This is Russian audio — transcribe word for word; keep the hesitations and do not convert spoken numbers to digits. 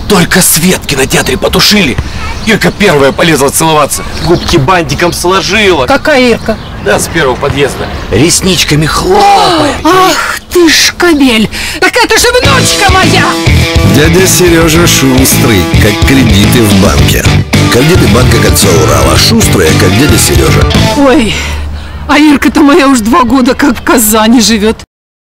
Только свет в кинотеатре потушили, Ирка первая полезла целоваться. Губки бантиком сложила. Какая Ирка? Да, с первого подъезда. Ресничками хлопает. Ах ты ж кобель! Так это же внучка моя! Дядя Сережа шустрый, как кредиты в банке. Кредиты банка «Кольцо Урала». Шустрые, как дядя Сережа. Ой, а Ирка-то моя уж два года как в Казани живет.